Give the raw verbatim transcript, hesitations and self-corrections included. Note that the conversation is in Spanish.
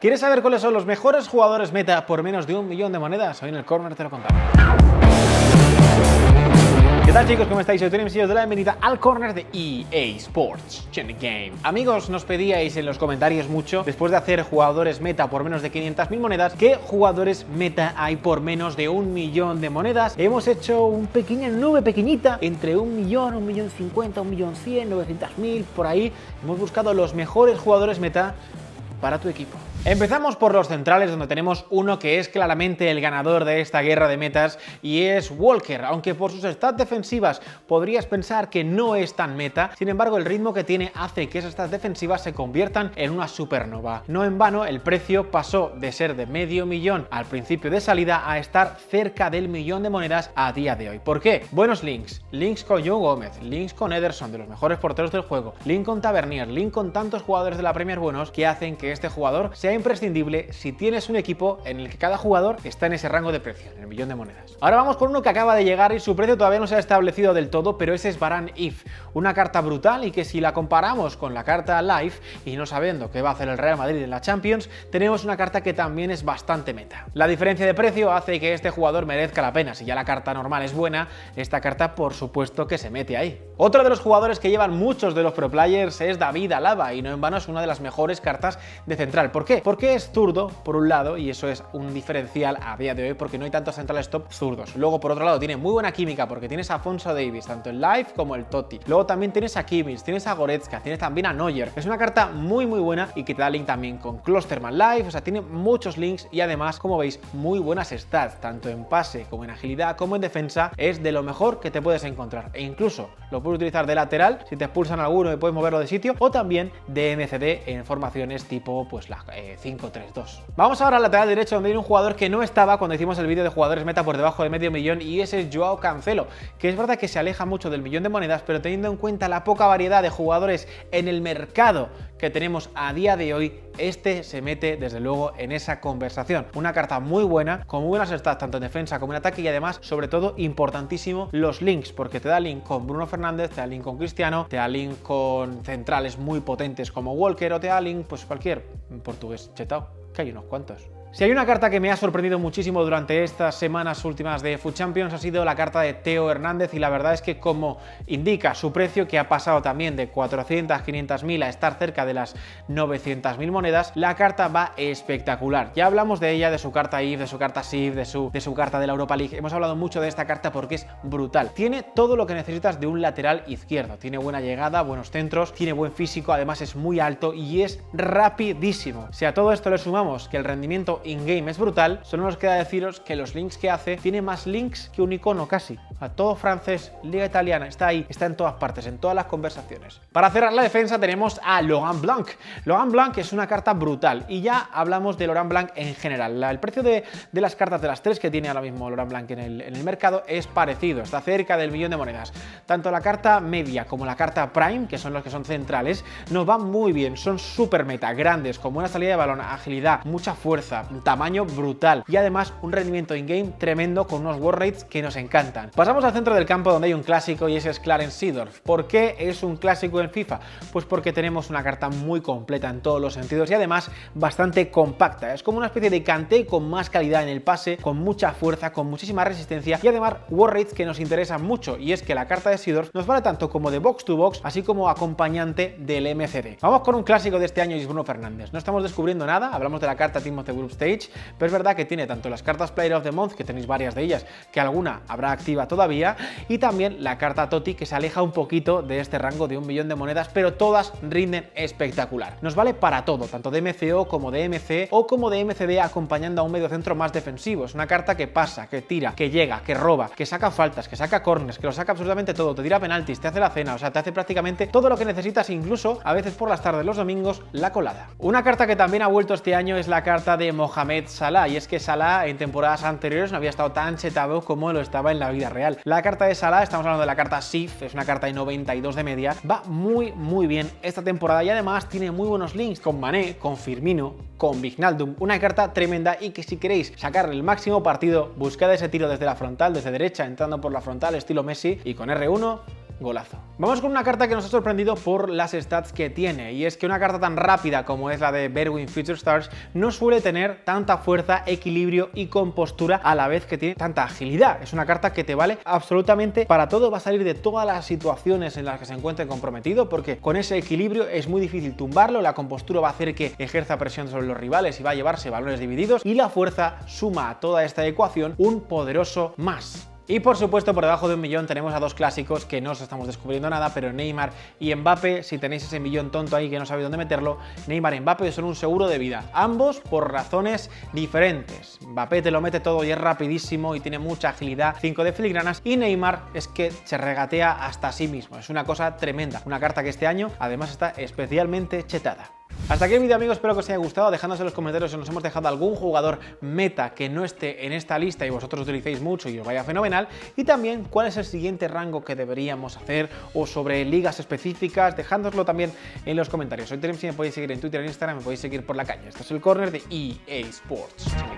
¿Quieres saber cuáles son los mejores jugadores meta por menos de un millón de monedas? Hoy en el Corner te lo contamos. ¿Qué tal, chicos? ¿Cómo estáis? Soy Tony, os doy la bienvenida al Corner de E A Sports Game. Amigos, nos pedíais en los comentarios mucho, después de hacer jugadores meta por menos de quinientas mil monedas, ¿qué jugadores meta hay por menos de un millón de monedas? Hemos hecho una pequeña nube pequeñita entre un millón, un millón cincuenta, un millón cien, novecientas mil, por ahí. Hemos buscado los mejores jugadores meta para tu equipo. Empezamos por los centrales, donde tenemos uno que es claramente el ganador de esta guerra de metas y es Walker. Aunque por sus stats defensivas podrías pensar que no es tan meta, sin embargo el ritmo que tiene hace que esas stats defensivas se conviertan en una supernova. No en vano, el precio pasó de ser de medio millón al principio de salida a estar cerca del millón de monedas a día de hoy. ¿Por qué? Buenos links, links con Joe Gómez, links con Ederson, de los mejores porteros del juego, link con Tavernier, link con tantos jugadores de la Premier buenos que hacen que este jugador sea imprescindible si tienes un equipo en el que cada jugador está en ese rango de precio, en el millón de monedas. Ahora vamos con uno que acaba de llegar y su precio todavía no se ha establecido del todo, pero ese es Varane If, una carta brutal y que si la comparamos con la carta Live y no sabiendo qué va a hacer el Real Madrid en la Champions, tenemos una carta que también es bastante meta. La diferencia de precio hace que este jugador merezca la pena. Si ya la carta normal es buena, esta carta por supuesto que se mete ahí. Otro de los jugadores que llevan muchos de los pro players es David Alaba y no en vano es una de las mejores cartas de central. ¿Por qué? Porque es zurdo, por un lado, y eso es un diferencial a día de hoy porque no hay tantos centrales top zurdos. Luego, por otro lado, tiene muy buena química porque tienes a Afonso Davies, tanto en Live como el Totti. Luego también tienes a Kimmich, tienes a Goretzka, tienes también a Neuer. Es una carta muy muy buena y que te da link también con Klosterman Live, o sea, tiene muchos links y además, como veis, muy buenas stats, tanto en pase como en agilidad como en defensa. Es de lo mejor que te puedes encontrar e incluso lo puedes utilizar de lateral si te expulsan alguno y puedes moverlo de sitio, o también de M C D en formaciones tipo pues la eh, cinco tres dos. Vamos ahora al lateral derecho, donde hay un jugador que no estaba cuando hicimos el vídeo de jugadores meta por debajo de medio millón, y ese es Joao Cancelo, que es verdad que se aleja mucho del millón de monedas, pero teniendo en cuenta la poca variedad de jugadores en el mercado que tenemos a día de hoy, este se mete desde luego en esa conversación. Una carta muy buena, con muy buenas stats tanto en defensa como en ataque, y además, sobre todo, importantísimo, los links, porque te da link con Bruno Fernández, te da link con Cristiano, te da link con centrales muy potentes como Walker, o te da link pues cualquier portugués chetao, que hay unos cuantos. Si hay una carta que me ha sorprendido muchísimo durante estas semanas últimas de FUT Champions, ha sido la carta de Theo Hernández, y la verdad es que, como indica su precio, que ha pasado también de cuatrocientas, quinientas mil a estar cerca de las novecientas mil monedas, la carta va espectacular. Ya hablamos de ella, de su carta I F, de su carta S I F, de su, de su carta de la Europa League. Hemos hablado mucho de esta carta porque es brutal. Tiene todo lo que necesitas de un lateral izquierdo. Tiene buena llegada, buenos centros, tiene buen físico, además es muy alto y es rapidísimo. Si a todo esto le sumamos que el rendimiento in-game es brutal, solo nos queda deciros que los links que hace, tiene más links que un icono casi. A todo francés, liga italiana, está ahí, está en todas partes, en todas las conversaciones. Para cerrar la defensa tenemos a Laurent Blanc. Laurent Blanc es una carta brutal y ya hablamos de Laurent Blanc en general. La, el precio de, de las cartas de las tres que tiene ahora mismo Laurent Blanc en el, en el mercado es parecido, está cerca del millón de monedas. Tanto la carta media como la carta prime, que son los que son centrales, nos van muy bien, son súper meta, grandes, con buena salida de balón, agilidad, mucha fuerza, tamaño brutal y además un rendimiento in-game tremendo con unos war rates que nos encantan. Pasamos al centro del campo, donde hay un clásico y ese es Clarence Seedorf. ¿Por qué es un clásico en FIFA? Pues porque tenemos una carta muy completa en todos los sentidos y además bastante compacta. Es como una especie de Kanté con más calidad en el pase, con mucha fuerza, con muchísima resistencia y además war rates que nos interesan mucho, y es que la carta de Seedorf nos vale tanto como de box to box, así como acompañante del M C D. Vamos con un clásico de este año y es Bruno Fernández. No estamos descubriendo nada, hablamos de la carta Team of the Group Stage, pero es verdad que tiene tanto las cartas Player of the Month, que tenéis varias de ellas, que alguna habrá activa todavía, y también la carta Totti, que se aleja un poquito de este rango de un millón de monedas, pero todas rinden espectacular. Nos vale para todo, tanto de M C O como de M C o como de M C D acompañando a un mediocentro más defensivo. Es una carta que pasa, que tira, que llega, que roba, que saca faltas, que saca corners, que lo saca absolutamente todo, te tira penaltis, te hace la cena, o sea, te hace prácticamente todo lo que necesitas, incluso a veces por las tardes, los domingos, la colada. Una carta que también ha vuelto este año es la carta de Mohamed Salah, y es que Salah en temporadas anteriores no había estado tan chetado como lo estaba en la vida real. La carta de Salah, estamos hablando de la carta S I F, es una carta de noventa y dos de media, va muy muy bien esta temporada y además tiene muy buenos links con Mané, con Firmino, con Wijnaldum, una carta tremenda y que si queréis sacarle el máximo partido, buscad ese tiro desde la frontal, desde derecha, entrando por la frontal estilo Messi, y con R uno golazo. Vamos con una carta que nos ha sorprendido por las stats que tiene, y es que una carta tan rápida como es la de Berwyn Future Stars no suele tener tanta fuerza, equilibrio y compostura a la vez que tiene tanta agilidad. Es una carta que te vale absolutamente para todo, va a salir de todas las situaciones en las que se encuentre comprometido, porque con ese equilibrio es muy difícil tumbarlo, la compostura va a hacer que ejerza presión sobre los rivales y va a llevarse balones divididos, y la fuerza suma a toda esta ecuación un poderoso más. Y por supuesto, por debajo de un millón tenemos a dos clásicos que no os estamos descubriendo nada, pero Neymar y Mbappé, si tenéis ese millón tonto ahí que no sabéis dónde meterlo, Neymar y Mbappé son un seguro de vida, ambos por razones diferentes. Mbappé te lo mete todo y es rapidísimo y tiene mucha agilidad, cinco de filigranas, y Neymar es que se regatea hasta sí mismo, es una cosa tremenda, una carta que este año además está especialmente chetada. Hasta aquí el vídeo, amigos, espero que os haya gustado, dejadnos en los comentarios si nos hemos dejado algún jugador meta que no esté en esta lista y vosotros utilicéis mucho y os vaya fenomenal, y también cuál es el siguiente rango que deberíamos hacer o sobre ligas específicas, dejádnoslo también en los comentarios. Soy Teremsi, me podéis seguir en Twitter e Instagram, me podéis seguir por la calle. Esto es el Corner de E A Sports.